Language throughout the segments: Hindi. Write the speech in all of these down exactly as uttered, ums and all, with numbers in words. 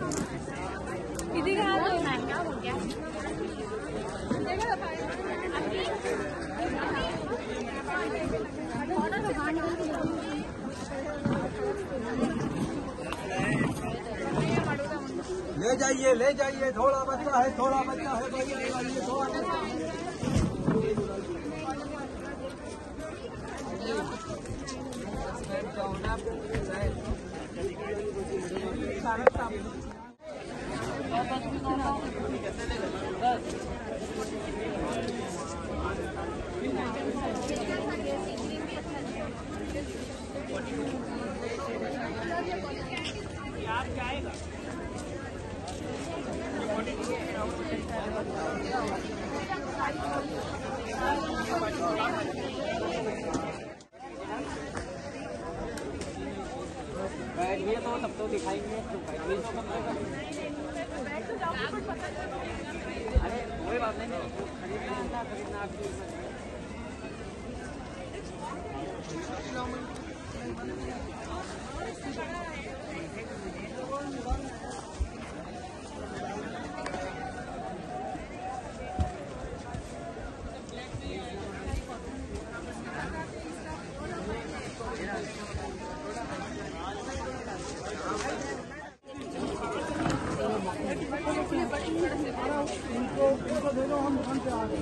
ले जाइए ले जाइए, थोड़ा बच्चा है, थोड़ा बच्चा है भैया, ले जाइए थोड़ा बच्चा है। बैठिए तो तब तो दिखाएंगे। अरे कोई बात नहीं, खरीदना खरीदना आपकी। इनको इनको दे दो, हम दुकान पे आ गए।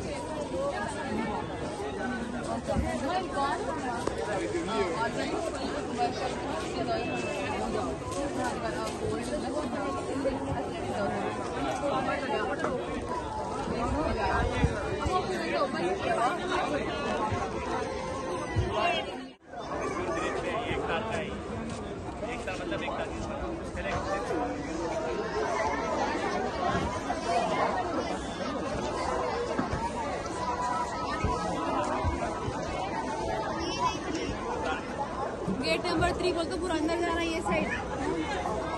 मतलब एक गेट नंबर थ्री बोल तो पूरा अंदर जाना है ये साइड।